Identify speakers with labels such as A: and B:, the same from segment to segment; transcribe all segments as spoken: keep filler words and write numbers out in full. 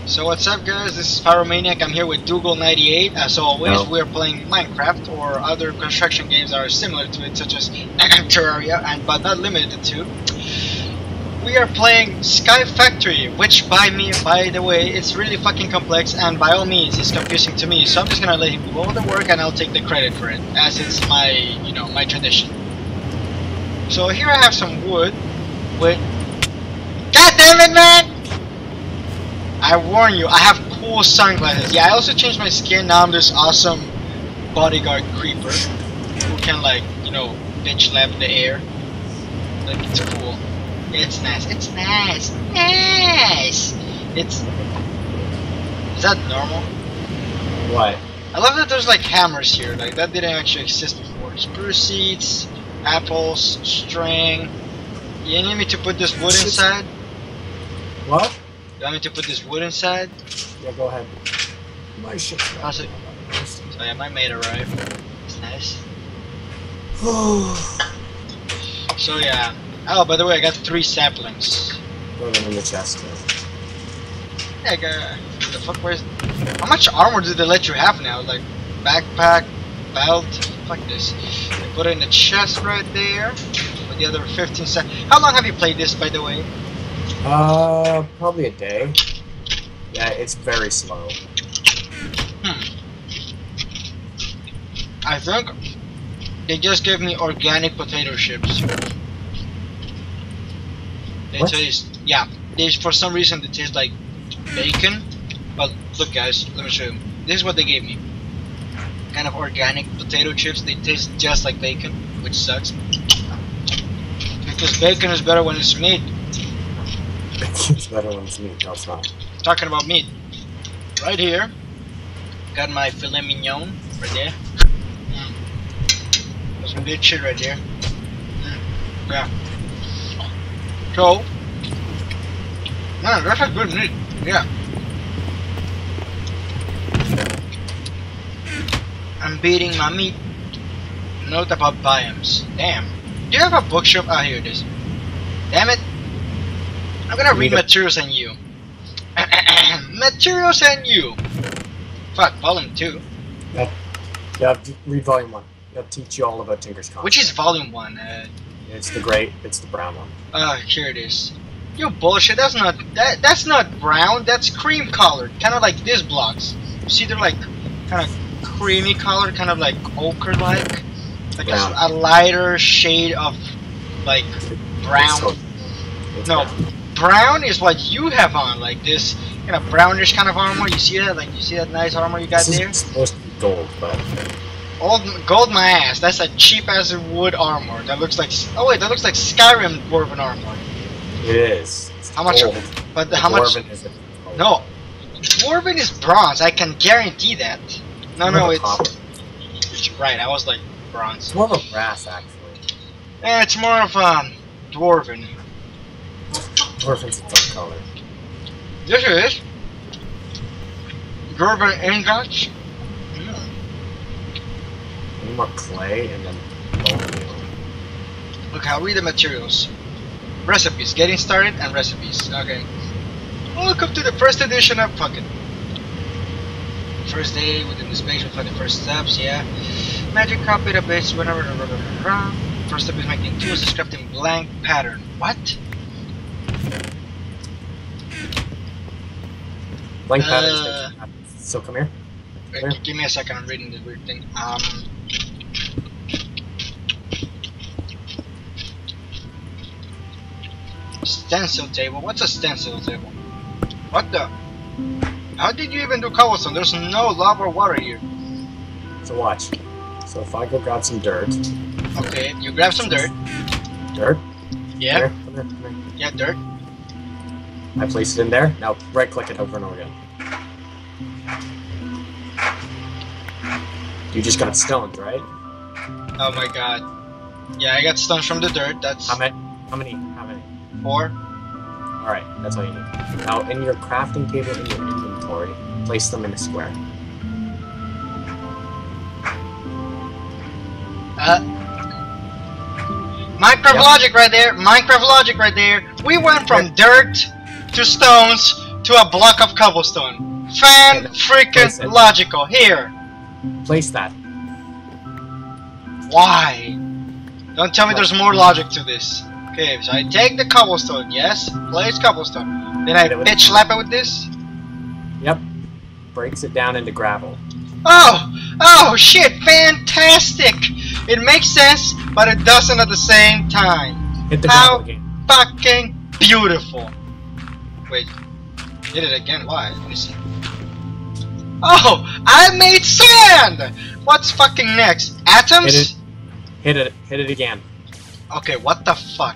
A: So what's up guys, this is Pyromaniac, I'm here with doogal ninety-eight. As always,
B: No.
A: we're playing Minecraft or other construction games that are similar to it, such as Terraria, and but not limited to. We are playing Skyfactory, which by me, by the way, it's really fucking complex, and by all means it's confusing to me, so I'm just gonna let him do all the work and I'll take the credit for it, as it's my, you know, my tradition. So here I have some wood with... God damn it, man! I warn you, I have cool sunglasses. Yeah, I also changed my skin. Now I'm this awesome bodyguard creeper who can, like, you know, bitch slap the air. Like, it's cool. It's nice. It's nice. Nice. It's. Is that normal?
B: What?
A: I love that there's like hammers here. Like that didn't actually exist before. Spruce seeds, apples, string. You need me to put this wood inside?
B: What?
A: You want me to put this wood inside?
B: Yeah, go ahead. My shit's
A: Oh, so, so yeah, my mate arrived. It's nice. So yeah. Oh, by the way, I got three saplings.
B: Throw them in the chest.
A: Yeah, I got. What the fuck? Where's? How much armor do they let you have now? Like backpack, belt. Fuck this. I put it in the chest right there. With the other fifteen sec. How long have you played this, by the way?
B: Uh, probably a day. Yeah, it's very slow.
A: Hmm. I think they just gave me organic potato chips. They
B: What?
A: taste, yeah. They for some reason they taste like bacon. But look, guys, let me show you. This is what they gave me. Kind of organic potato chips. They taste just like bacon, which sucks. Because bacon is better when it's meat.
B: It's better when it's meat. No, it's not.
A: Talking about meat, right here, got my filet mignon right there. Mm. That's some good shit right there. Mm. Yeah. So, man, that's a good meat. Yeah. I'm beating my meat. Note about biomes. Damn. Do you have a bookshelf? Ah, here it is. Damn it. I'm gonna read materials and you. Materials and you. Fuck, volume two.
B: Yeah, yeah, read volume one. It'll teach you all about Tinker's Con.
A: Which is volume one? Uh,
B: It's the gray. It's the brown one.
A: uh, here it is. You bullshit. That's not that. That's not brown. That's cream colored. Kind of like these blocks. You see, they're like kind of creamy colored, kind of like ochre like, like a, a lighter shade of like brown.
B: So, it's
A: No.
B: brown.
A: Brown is what you have on, like this kind of brownish kind of armor. You see that? Like you see that nice armor you got
B: This
A: there?
B: is supposed to be gold, but
A: Old gold my ass. That's a cheap ass wood armor. That looks like. Oh wait, that looks like Skyrim dwarven armor.
B: it is. It's
A: How much?
B: gold.
A: But
B: The
A: how much?
B: dwarven is it?
A: No, dwarven is bronze. I can guarantee that. No,
B: You
A: no,
B: have a
A: it's.
B: copper.
A: It's right. I was like bronze.
B: It's more of a brass, actually.
A: Eh, it's more of um dwarven.
B: Dwarven's its own color.
A: This is dwarven ingots.
B: Need more clay and then bone.
A: Look, I'll read the materials. Recipes, getting started, and recipes. Okay. Welcome to the first edition of fucking. First day within the space for the first steps, yeah. Magic copy the base whenever. First step is making tools, scripting blank pattern. What?
B: Blank
A: Uh,
B: patterns. So come here.
A: Wait,
B: Where?
A: give me a second, I'm reading this weird thing. Um. Stencil table? What's a stencil table? What the? How did you even do cobblestone? There's no lava or water here.
B: So watch. So if I go grab some dirt.
A: Okay, you grab some dirt.
B: Dirt?
A: Yeah,
B: Come here, come here, come here.
A: yeah, dirt.
B: I place it in there. Now right click it over and over again. You just got stoned, right?
A: Oh my god. Yeah, I got stones from the dirt. That's
B: How many? How many? How many?
A: four.
B: Alright, that's all you need. Now in your crafting table in your inventory, place them in a square.
A: Uh, Minecraft
B: Yep.
A: logic right there. Minecraft logic right there. We went from dirt to stones to to a block of cobblestone. Fan freaking logical. Here.
B: Place that.
A: Why? Don't tell me there's more logic to this. Okay, so I take the cobblestone. Yes, place cobblestone. Then I bitch slap it with this.
B: Yep. Breaks it down into gravel.
A: Oh! Oh shit! Fantastic! It makes sense, but it doesn't at the same time.
B: Hit the
A: How
B: gravel again.
A: fucking beautiful! Wait, hit it again? Why? Let me see. Oh! I made sand! What's fucking next? Atoms?
B: Hit it. Hit it. Hit it again.
A: Okay, what the fuck?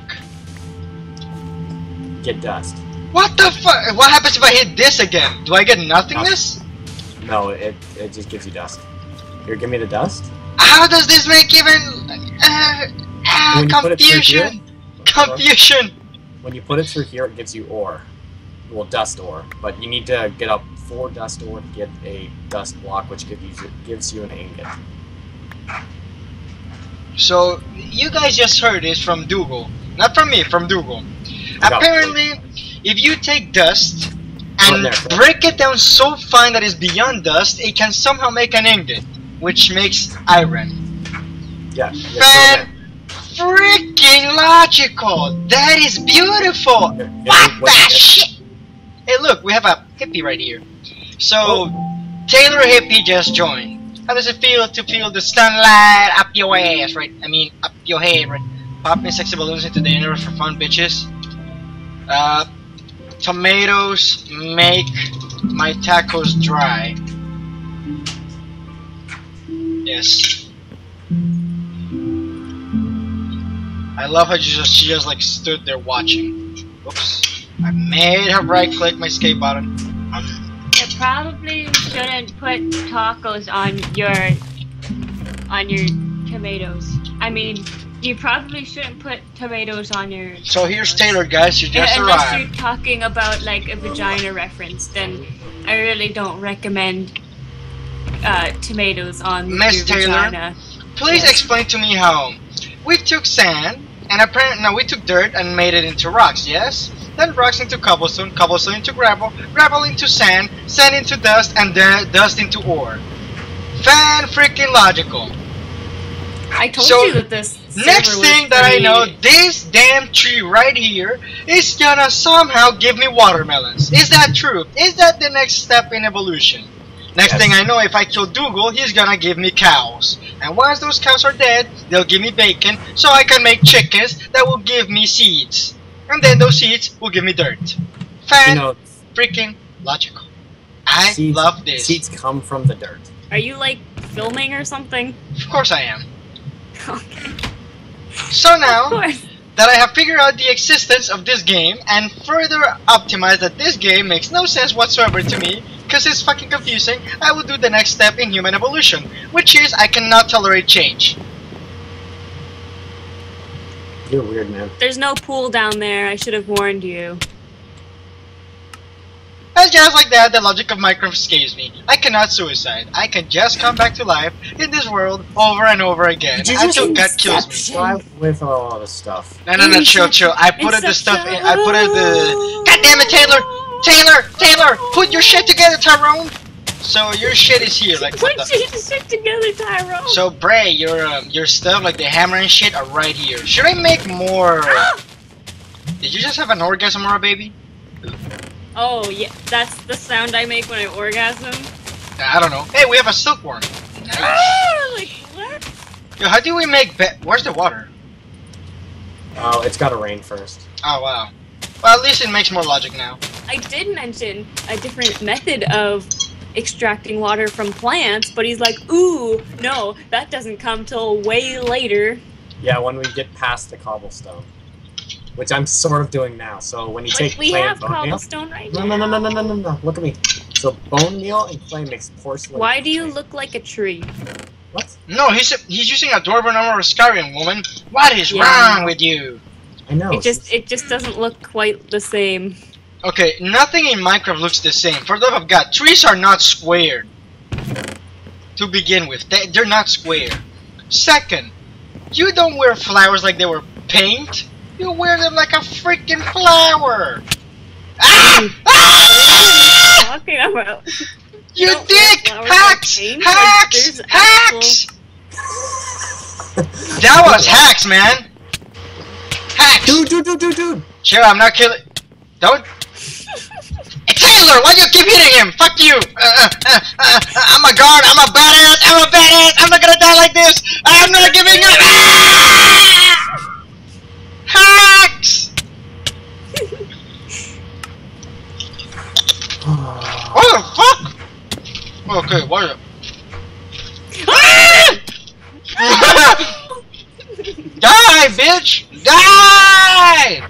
B: Get dust.
A: What the fuck? What happens if I hit this again? Do I get nothingness?
B: No, it it just gives you dust. Here, give me the dust.
A: How does this make even uh, uh, confusion? Confusion.
B: When you put it through here, it gives you ore. Well, dust ore. But you need to get up four dust ore to get a dust block, which gives you gives you an ingot.
A: So you guys just heard this from doogal, not from me, from doogal. Apparently, if you take dust and break it down so fine that it's beyond dust, it can somehow make an ingot, which makes iron.
B: Yeah.
A: Fan freaking logical. That is beautiful.
B: Here,
A: What the shit? Hey, look, we have a hippie right here. So
B: Oh.
A: Taylor Hippie just joined. How does it feel to feel the sunlight up your ass, right? I mean, up your head, right? Popping sexy balloons into the universe for fun, bitches. Uh, tomatoes make my tacos dry. Yes. I love how she just, she just like stood there watching. Oops. I made her right click my escape button. Um,
C: You probably shouldn't put tacos on your on your tomatoes. I mean, you probably shouldn't put tomatoes on your.
A: so here's Taylor, guys. She just
C: Unless
A: arrived.
C: you're talking about like a vagina reference, then I really don't recommend uh, tomatoes on
A: Miss
C: your
A: Taylor,
C: vagina.
A: Please
C: Yes.
A: explain to me how we took sand and apparently no, we took dirt and made it into rocks. Yes. Then rocks into cobblestone, cobblestone into gravel, gravel into sand, sand into dust, and then dust into ore. Fan freaking logical.
C: I told
A: So,
C: you that this.
A: Next
C: server was
A: thing that I
C: pretty-
A: know, this damn tree right here is gonna somehow give me watermelons. Is that true? Is that the next step in evolution? Next
B: Yes.
A: thing I know, if I kill doogal, he's gonna give me cows. And once those cows are dead, they'll give me bacon, so I can make chickens that will give me seeds. And then those seeds will give me dirt. Fan
B: You know,
A: freaking logical. I
B: seeds,
A: love this.
B: Seeds come from the dirt.
C: Are you like filming or something?
A: Of course I am.
C: Okay.
A: So
C: Of
A: now
C: course.
A: that I have figured out the existence of this game and further optimized that this game makes no sense whatsoever to me because it's fucking confusing, I will do the next step in human evolution, which is I cannot tolerate change.
B: You're weird, man.
C: There's no pool down there. I should have warned you.
A: And just like that, the logic of Minecraft escapes me. I cannot suicide. I can just come back to life in this world over and over again
B: Did you
A: until
B: just
A: God kills me.
B: Try with a lot of stuff.
A: No, no, no, chill, chill. I put it the stuff in. I put it the. God damn it, Taylor! Taylor! Taylor! Put your shit together, Tyrone! So your shit is here, like what
C: Put
A: the.
C: your shit together, Tyrone.
A: So Bray, your um, your stuff like the hammer and shit are right here. Should I make more? Did you just have an orgasm or a baby?
C: Oh yeah, that's the sound I make when I orgasm.
A: I don't know. Hey, we have a silkworm. Nice.
C: Ah, like what?
A: Yo, how do we make be- Where's the water?
B: Oh, it's gotta rain first.
A: Oh wow. Well, at least it makes more logic now.
C: I did mention a different method of extracting water from plants, but he's like, ooh, no, that doesn't come till way later.
B: Yeah, when we get past the cobblestone. Which I'm sort of doing now. So when you
C: Like,
B: take
C: we
B: clay
C: have
B: and bone meal...
C: cobblestone right
B: No,
C: now.
B: no, no, no, no, no, no, no. Look at me. So bone meal and clay makes porcelain.
C: Why do you look like a tree?
B: What?
A: No, he's he's using a dwarven armor of Skyrim, woman. What is
C: Yeah.
A: wrong with you?
B: I know.
C: It just it just doesn't look quite the same.
A: Okay, nothing in Minecraft looks the same. For the love of God, trees are not squared. To begin with, they, they're not square. Second, you don't wear flowers like they were paint. You wear them like a freaking flower. Ah! Ah!
C: camera.
A: You
C: don't
A: dick!
C: wear flowers
A: Hacks!
C: like paint,
A: Hacks!
C: like, there's
A: Hacks! That was hacks, man! Hacks!
B: Dude, dude, dude, dude, dude!
A: Chill, I'm not killing. Don't. Hey, Taylor, why you keep hitting him? Fuck you! Uh, uh, uh, uh, I'm a guard, I'm a badass, I'm a badass! I'm not gonna die like this! I'm not giving up! Ah! Hacks! What the fuck? Okay, what? Die, bitch! Die!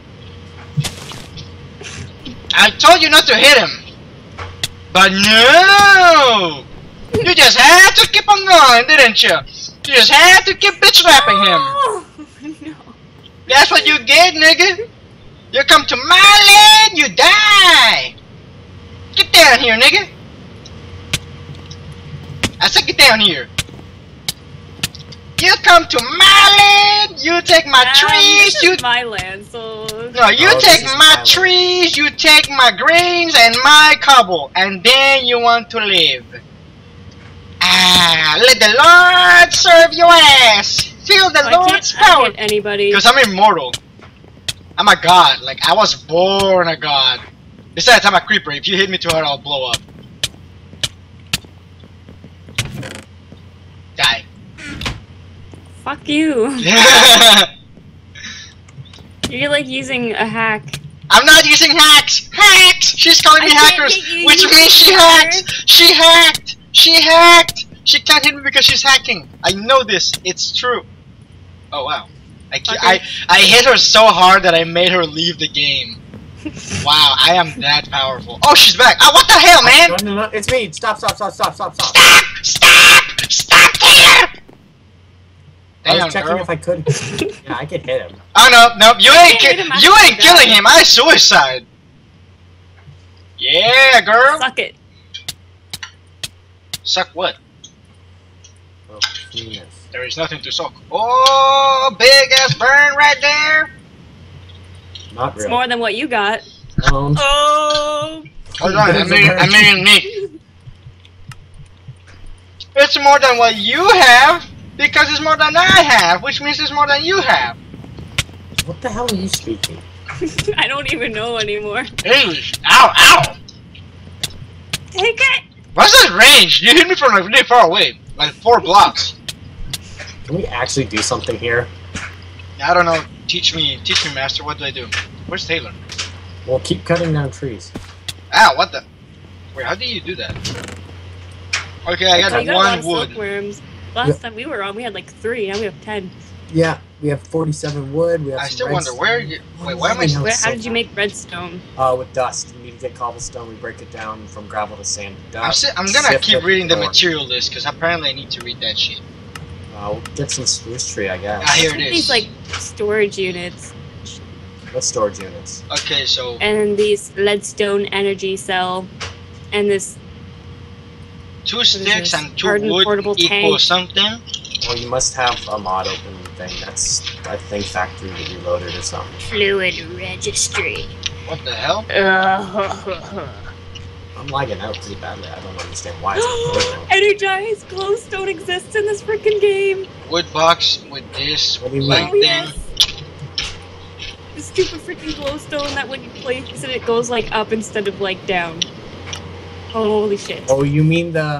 A: I told you not to hit him, but no! You just had to keep on going, didn't you? You just had to keep bitch slapping him.
C: Oh, no.
A: That's what you get, nigga. You come to my land, you die. Get down here, nigga. I said get down here. You come to my land, you take my
C: Um,
A: trees,
C: this
A: you
C: is my land, so
A: no, you
B: Oh,
A: take
B: this is
A: my
B: my
A: trees, you take my greens and my cobble, and then you want to live. Ah, let the Lord serve your ass. Feel the
C: I
A: Lord's
C: can't, I
A: power.
C: can't anybody.
A: Because I'm immortal. I'm a god. Like, I was born a god. Besides, I'm a creeper. If you hit me too hard, I'll blow up. Die.
C: Fuck you. You're like using a hack.
A: I'm not using hacks! Hacks! She's calling me
C: I can't
A: hackers!
C: hit you,
A: Which
C: you
A: means she
C: hacker.
A: hacked! She hacked! She hacked! She can't hit me because she's hacking. I know this. It's true. Oh wow. I,
C: Okay.
A: I, I hit her so hard that I made her leave the game. Wow, I am that powerful. Oh, she's back! Oh, what the hell, man?
B: No, no, no, it's me! Stop, stop, stop, stop, stop, stop!
A: Stop! Stop! Stop, Taylor!
B: I was
A: Damn,
B: checking
A: girl.
B: if I could. Yeah, I could hit him.
A: Oh no, no, you ain't,
C: can't
A: ki
C: hit him, I
A: you
C: can't
A: ain't
C: die.
A: killing him. I suicide. Yeah, girl.
C: Suck it.
A: Suck what?
B: Oh, penis.
A: There is nothing to suck. Oh, big ass burn right there.
B: Not
C: It's
B: real.
C: more than what you got.
B: Um,
C: Oh.
A: Hold on, I
B: There's a
A: mean,
B: burn.
A: I mean me. It's more than what you have because it's more than I have, which means it's more than you have.
B: what the hell are you speaking?
C: I don't even know anymore.
A: English. Ow, ow.
C: Take it.
A: What's that range? You hit me from like really far away, like four blocks.
B: Can we actually do something here?
A: I don't know. Teach me, teach me, master. What do I do? Where's Taylor?
B: Well, keep cutting down trees.
A: Ow, what the? Wait, how do you do that? Okay, I
C: Oh,
A: got
C: you got a lot
A: one
C: of
A: wood.
C: silkworms. Last
B: Yeah.
C: time we were on, we had like three. Now we have ten.
B: Yeah, we have forty-seven wood. We have
A: I
B: some
A: still wonder
B: redstone.
A: where you. Wait, why am I?
B: Why
C: Where,
B: it's
C: how
B: so
C: did you
B: hot.
C: make redstone?
B: Uh, with dust. We need to get cobblestone. We break it down from gravel to sand. to
A: I'm,
B: Dust.
A: si I'm gonna
B: sift
A: keep
B: it,
A: reading the
B: ore.
A: material list because apparently I need to read that shit.
B: Uh, we'll get some spruce tree, I guess.
A: Ah, here it
C: These
A: is.
C: like storage units,
B: What storage units?
A: Okay, so
C: and then these leadstone energy cell, and this.
A: two
C: is
A: sticks
C: this?
A: and two
C: Hardened
A: wood
C: portable
A: equal
C: tank.
A: something.
B: Well, you must have a mod open thing. That's, I think, factory reloaded or something.
C: Fluid registry.
A: What the hell?
C: Uh,
B: I'm lagging out pretty badly. I don't understand why. It's
C: Energized glowstone exists in this freaking game.
A: Wood box with this
B: What do you
A: light
B: mean?
C: Oh
A: thing.
C: yes. The stupid freaking glowstone that when you place it, it goes like up instead of like down. Holy shit.
B: Oh, you mean the...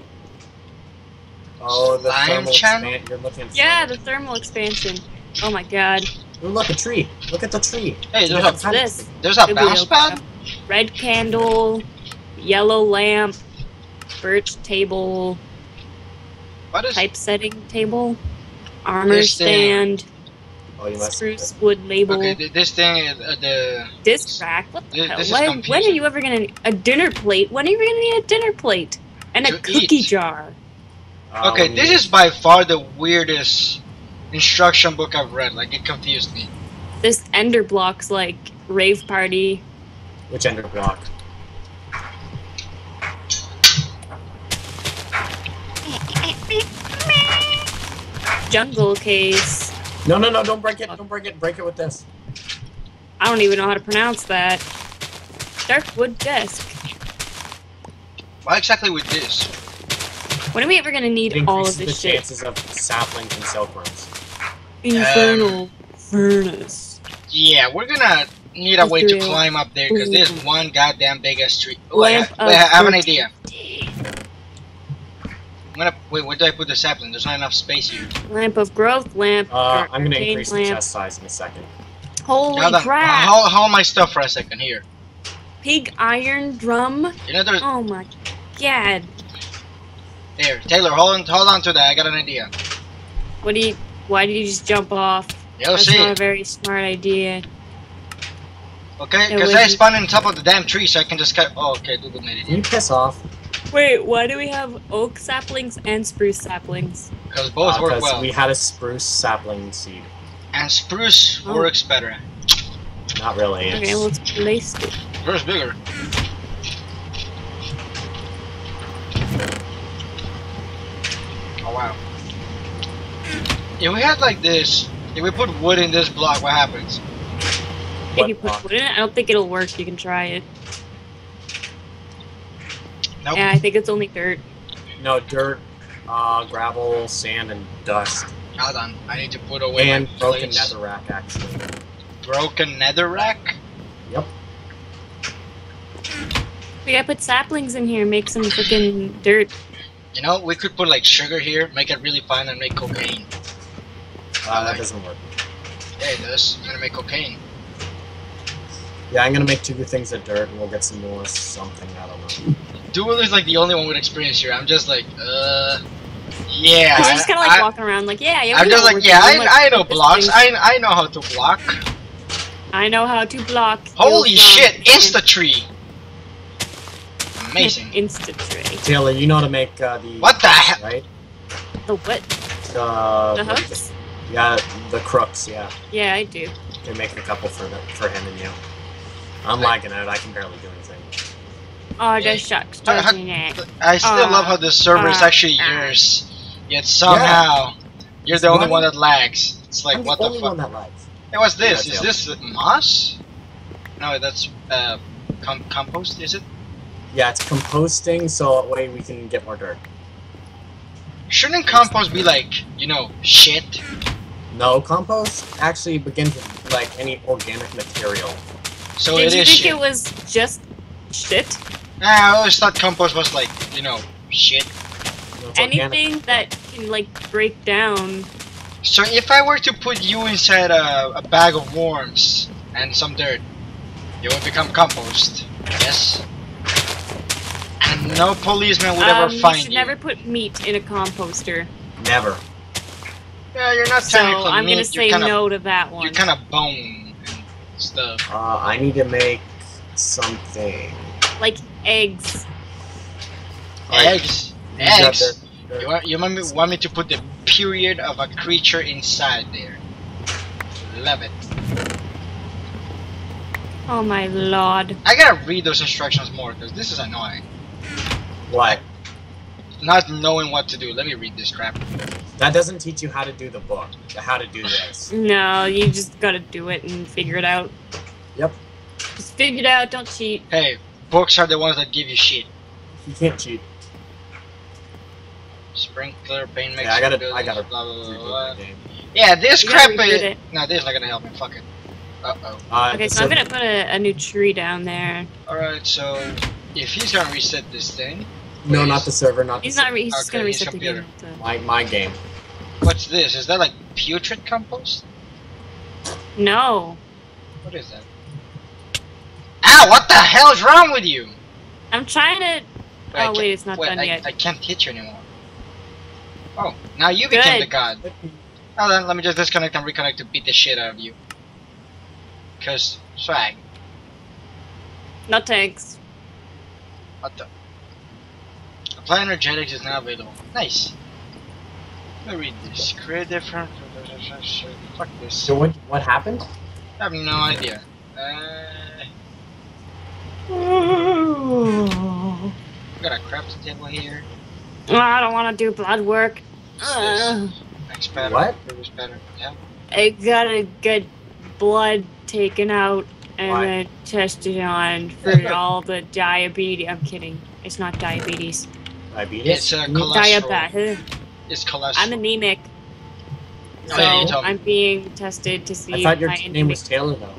B: Oh, the
A: Slime
B: thermal
A: channel?
B: expand. You're looking at
C: Yeah, the thermal expansion. Oh my god.
B: Ooh, look, a tree. Look at the tree.
A: Hey, there's
C: What's
A: a
C: this?
A: there's a bounce
C: Biblioteca.
A: pad.
C: Red candle, yellow lamp, birch table,
A: What is?
C: typesetting table, armor
A: This thing.
C: stand,
B: Oh, you must...
C: spruce wood label,
A: Okay, th this thing, uh, the
C: disc rack. What the
A: This-
C: hell?
A: this is
C: When, when are
A: confusing.
C: you ever gonna a dinner plate? When are you gonna need a dinner plate and a
A: To
C: cookie
A: eat.
C: jar?
B: Uh,
A: okay,
B: when
A: this
B: you-
A: is by far the weirdest instruction book I've read. Like it confused me.
C: This ender block's like rave party.
B: Which ender block?
C: Jungle case.
B: No, no, no, don't break it. Don't break it. Break it with this.
C: I don't even know how to pronounce that. Dark wood desk.
A: Why exactly with this?
C: When are we ever gonna need
B: It
C: all of
B: increases
C: this
B: the
C: shit?
B: chances of saplings and silkworms.
C: Infernal furnace.
A: Yeah, we're gonna need a way to
C: Ethereal.
A: climb up there because there's
C: Ooh.
A: one goddamn big ass tree. Oh, I,
C: Lamp
A: ha wait, I
C: of
A: have an idea.
C: fertility.
A: I'm gonna wait. Where do I put the sapling? There's not enough space here.
C: Lamp of growth, lamp.
B: Uh,
C: or
B: I'm gonna
C: arcane
B: increase the
C: lamp.
B: chest size in a second.
C: Holy
A: Hold on.
C: crap!
A: How how am I stuff for a second here?
C: Pig iron drum.
A: You know there's
C: Oh my god!
A: there. Taylor, hold on, hold on to that. I got an idea.
C: What do you? Why did you just jump off?
A: You'll
C: That's
A: see.
C: not a very smart idea.
A: Okay,
C: Yeah,
A: because
C: wait,
A: I
C: you-
A: spawned on top of the damn tree, so I can just cut. Oh, okay, Google made
B: Can you
A: it.
B: piss off?
C: Wait, why do we have oak saplings and spruce saplings?
A: Because both
B: Uh,
A: work
B: 'cause
A: well,
B: we had a spruce sapling seed.
A: and spruce
C: Oh.
A: works better.
B: Not really.
C: Okay,
B: It's,
C: well, let's place it.
A: Spruce bigger. Oh wow. If we had like this, if we put wood in this block, what happens?
C: If
B: What
C: you put
B: block?
C: wood in it, I don't think it'll work. You can try it.
A: Nope.
C: Yeah, I think it's only dirt.
B: no, dirt, uh, gravel, sand, and dust.
A: Hold on, I need to put away
B: And
A: my
B: broken
A: plates.
B: netherrack, actually.
A: Broken netherrack?
B: Yep.
C: We gotta put saplings in here, make some freaking dirt.
A: You know, we could put like sugar here, make it really fine, and make cocaine.
B: Uh, that doesn't work.
A: Yeah, it does. I'm gonna make cocaine.
B: Yeah, I'm gonna make two good things of dirt, and we'll get some more something. I don't know.
A: Duel is like the only one with experience here. I'm just like, uh, yeah.
C: We're just kind of like
A: I,
C: walking around, like, yeah, yeah. we
A: I'm
C: know
A: just
C: what
A: like,
C: we're
A: yeah,
C: doing, like,
A: I, I know
C: this
A: blocks.
C: thing-
A: I, I know how to block.
C: I know how to block.
A: Holy
C: those
A: shit!
C: blocks.
A: Insta tree. Amazing.
C: Instant tray.
B: Taylor, you know how to make uh, the
A: What the
B: hooks,
A: hell?
B: right?
C: The what?
B: Uh,
C: The
B: what-
C: hooks?
B: Yeah, the crooks. Yeah,
C: Yeah, I do.
B: they make a couple for the, for him and you. I'm
A: Right.
B: lagging out. I can barely do anything.
C: Oh,
A: Yeah.
C: the shucks,
A: How- how-
C: doesn't it?
A: I still
C: Uh,
A: love how the server is
C: uh,
A: actually
C: uh.
A: yours. Yet somehow, you're
B: It's
A: the only
B: running.
A: one that lags. It's like,
B: I'm
A: what
B: the
A: the
B: only
A: fuck?
B: one that lags.
A: Hey, what's this?
B: Yeah,
A: Is
B: that's
A: this moss? No, that's uh, com compost, is it?
B: Yeah, it's composting, so that way we can get more dirt.
A: Shouldn't compost be like, you know, shit?
B: No, compost actually begins with like any organic material.
A: So
C: Did
A: it
C: you
A: is
C: think
A: shit.
C: it was just shit?
A: Nah, I always thought compost was like, you know, shit.
B: You know, it's organic.
C: Anything that can like break down.
A: So if I were to put you inside a, a bag of worms and some dirt, you would become compost. Yes? And no policeman would
C: Um,
A: ever
C: you
A: find
C: should
A: you.
C: never put meat in a composter.
B: Never.
A: Yeah, you're not
C: So
A: technically
C: I'm
A: meat,
C: gonna
A: you're
C: say
A: kinda,
C: no to that one.
A: You're kind of bone and stuff.
B: Uh, I need to make something.
C: Like eggs.
B: Alright,
A: Eggs.
B: you got
A: Eggs.
B: dirt, dirt.
A: You want, you want me, want me to put the period of a creature inside there. Love it.
C: Oh my lord.
A: I gotta read those instructions more because this is annoying.
B: What?
A: Not knowing what to do. Let me read this crap.
B: That doesn't teach you how to do the book. How to do this.
C: No, you just gotta do it and figure it out.
B: Yep.
C: Just figure it out, don't cheat.
A: Hey, books are the ones that give you shit.
B: You can't cheat.
A: Sprinkler, paint mixer,
B: Yeah, I gotta.
A: buildings,
B: I gotta.
A: blah, blah, blah,
B: rebuild
A: blah.
B: my game.
A: Yeah, this
C: You gotta
A: crap
C: reboot
A: is...
C: it.
A: No, this is not gonna help me. Fuck it. Uh-oh.
B: Uh,
C: Okay, so I'm gonna put a, a new tree down there.
A: Alright, so... If he's gonna reset this thing...
B: No,
A: please.
B: not the server. Not
C: He's
B: the
C: not. Re he's just
A: Okay,
C: gonna
A: his
C: reset the game.
A: computer.
B: My my game.
A: What's this? Is that like putrid compost?
C: No,
A: What is that? Ow, what the hell is wrong with you?
C: I'm trying to.
A: I
C: Oh
A: can't-
C: wait, it's not
A: wait,
C: done
A: I,
C: yet.
A: I can't hit you anymore. Oh, now you became
C: Good.
A: the god. Now then, let me just disconnect and reconnect to beat the shit out of you. Cause, swag.
C: No thanks.
A: What the? Apply energetics is now available. Nice. Let me read this. Create different... Fuck this.
B: So what? What happened?
A: I have no idea. Uh... We got a crafting table here.
C: Oh, I don't want to do blood work.
A: What's
C: Ugh.
A: this? Next pattern.
B: What?
A: Previous pattern. Yeah.
C: I gotta get blood taken out. and
B: Why?
C: then tested on for all the diabetes. I'm kidding. It's not diabetes.
B: Diabetes?
A: It's uh, cholesterol.
C: Diabetes.
A: It's cholesterol.
C: I'm anemic.
A: Oh,
C: So
A: yeah, you told me.
C: I'm being tested to see
B: I thought
C: if
B: your
C: my
B: name
C: anemic.
B: was Taylor, though.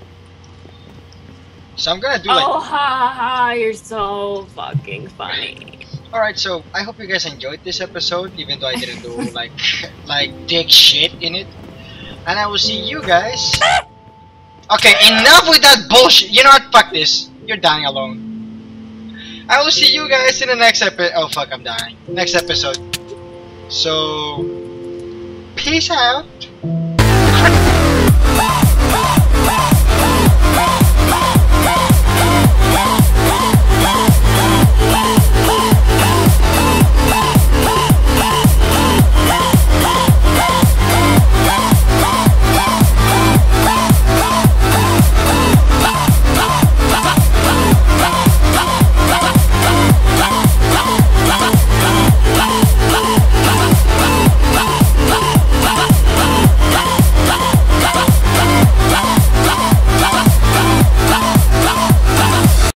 A: So I'm gonna do like.
C: Oh ha ha! You're so fucking funny.
A: Alright, so I hope you guys enjoyed this episode, even though I didn't do like like dick shit in it. And I will see you guys. Okay, enough with that bullshit. You know what? Fuck this. You're dying alone. I will see you guys in the next episode. Oh fuck, I'm dying. Next episode. So, peace out.